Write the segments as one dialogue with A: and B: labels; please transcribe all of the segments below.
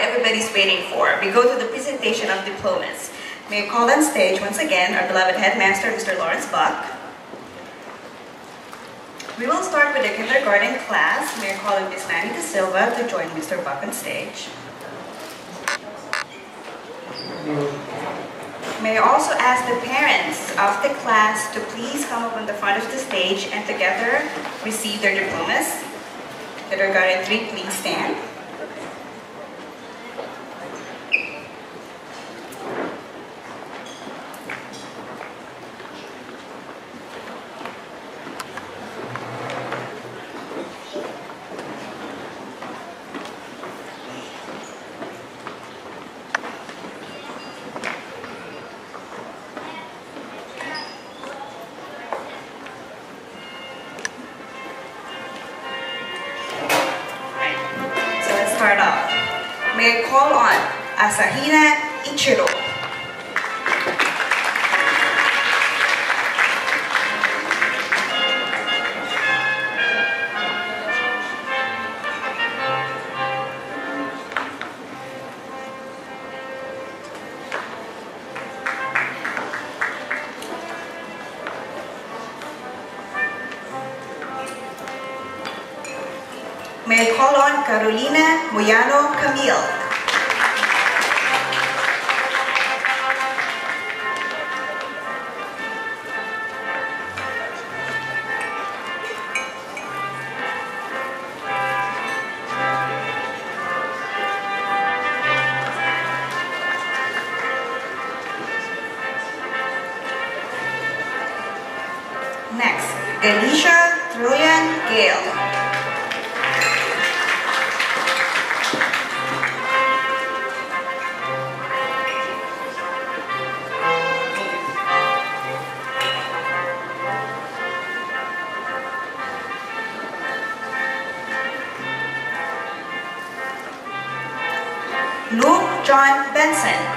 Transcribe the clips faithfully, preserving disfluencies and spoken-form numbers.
A: everybody's waiting for. We go to the presentation of diplomas. May I call on stage once again our beloved headmaster, Mister Lawrence Buck. We will start with the kindergarten class. May I call on Miz Manny De Silva to join Mister Buck on stage. May I also ask the parents of the class to please come up on the front of the stage and together receive their diplomas. Kindergarten three, please stand. Start off. May I call on Asahina Ichiro. May I call on Carolina Moyano Camille. Next, Alicia Trillian Gale. Luke John Benson.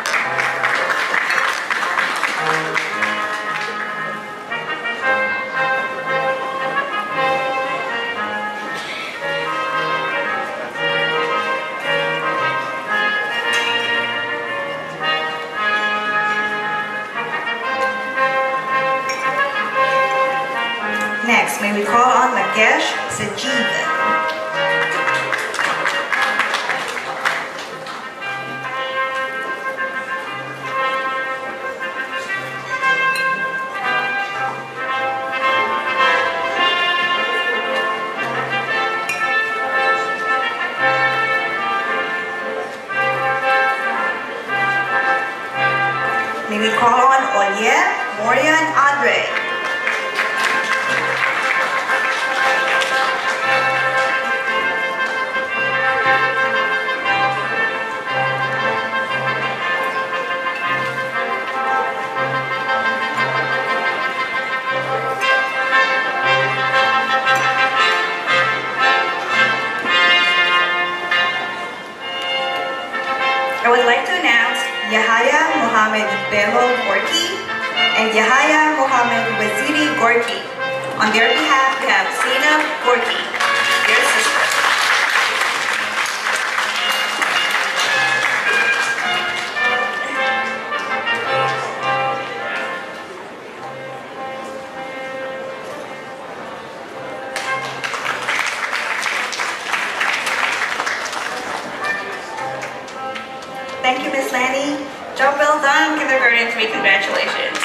A: Next, may we call on Nagesh Sajeev. May we call on Olye Morian Andre. I would like to announce Yahaya Mohammed Bello Gorky and Yahaya Mohammed Waziri Gorky. On their behalf, we have Zainab Gorky, their sister. Thank you, Miz Lanny. Job well done, Kindergarten three. Congratulations.